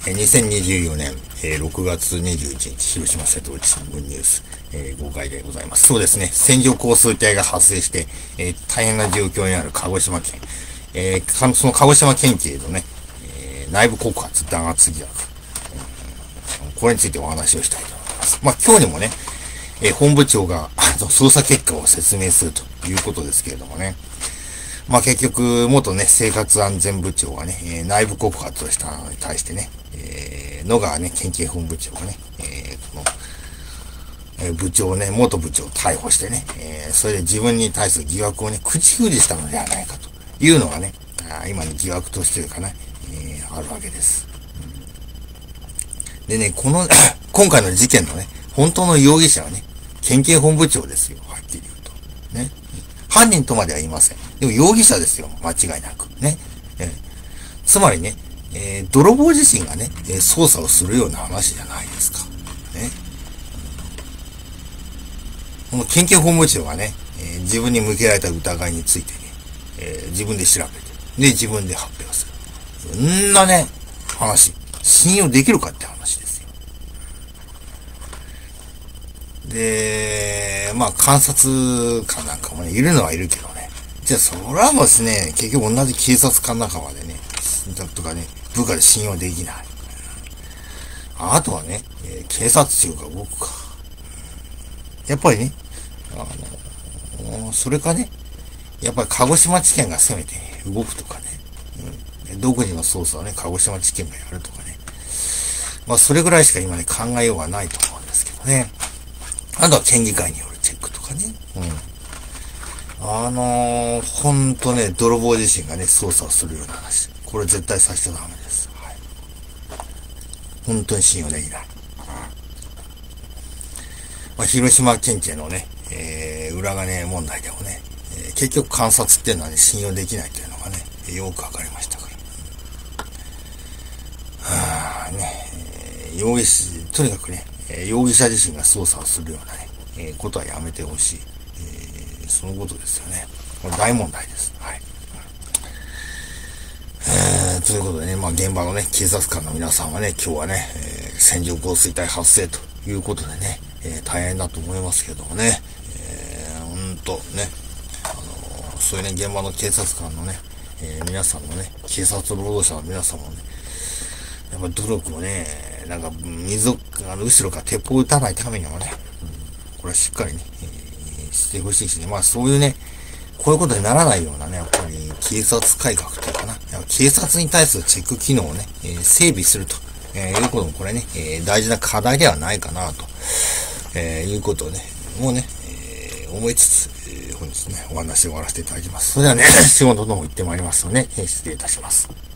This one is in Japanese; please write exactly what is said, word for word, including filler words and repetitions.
にせんにじゅうよねんろくがつにじゅういちにち、広島瀬戸内新聞ニュース、えー、号外でございます。そうですね、線状降水帯が発生して、えー、大変な状況にある鹿児島県、えー、その鹿児島県警のね、えー、内部告発弾圧疑惑、えー、これについてお話をしたいと思います。まあ、今日にもね、えー、本部長が捜査結果を説明するということですけれどもね、まあ結局、元ね、生活安全部長がね、えー、内部告発をしたのに対してね、えー、野川ね、県警本部長がね、えー、この、えー、部長をね、元部長を逮捕してね、えー、それで自分に対する疑惑をね、口封じしたのではないかというのがね、あ今に疑惑としてかな、えー、あるわけです。でね、この、今回の事件のね、本当の容疑者はね、県警本部長ですよ、はっきり言うと。ね。犯人とまでは言いません。でも容疑者ですよ、間違いなく。ね。えー、つまりね、えー、泥棒自身がね、えー、捜査をするような話じゃないですか。ね。この県警本部長がね、えー、自分に向けられた疑いについてね、えー、自分で調べて、で、自分で発表する。そんなね、話、信用できるかって話ですよ。で、まあ、観察官なんかもね、いるのはいるけどね。じゃあ、それはもうですね、結局同じ警察官仲間でね、とかね、部下で信用できない。あとはね、えー、警察庁が動くか。やっぱりね、あの、それかね、やっぱり鹿児島地検が攻めて動くとかね、うん、独自の捜査をね、鹿児島地検がやるとかね。まあ、それぐらいしか今ね、考えようがないと思うんですけどね。あとは県議会によるチェックとかね。うん。あのー、ほんとね、泥棒自身がね、捜査をするような話。これ絶対させちゃダメです。はい。本当に信用できない。まあ、広島県警のね、えー、裏金問題でもね、えー、結局観察っていうのはね、信用できないというのがね、よくわかりましたから。はぁ、ね、えー、容疑者、とにかくね、容疑者自身が捜査をするようなね、えー、ことはやめてほしい。えー、そのことですよね。これ大問題です。はい。えー、ということでね、まあ現場のね、警察官の皆さんはね、今日はね、えー、線状降水帯発生ということでね、えー、大変だと思いますけどもね、えー、ほんとね、あのー、そういうね、現場の警察官のね、えー、皆さんのね、警察労働者の皆さんもね、やっぱ努力をね、なんか、水を、あの、後ろから鉄砲を撃たないためにもね、うん、これはしっかりね、えー、してほしいしね、まあそういうね、こういうことにならないようなね、やっぱり警察改革というかな、警察に対するチェック機能をね、えー、整備すると、えー、いうこともこれね、えー、大事な課題ではないかなと、えー、いうことをね、もうね、えー、思いつつ、えー、本日ね、お話を終わらせていただきます。それではね、仕事の方行ってまいりますので、えー、失礼いたします。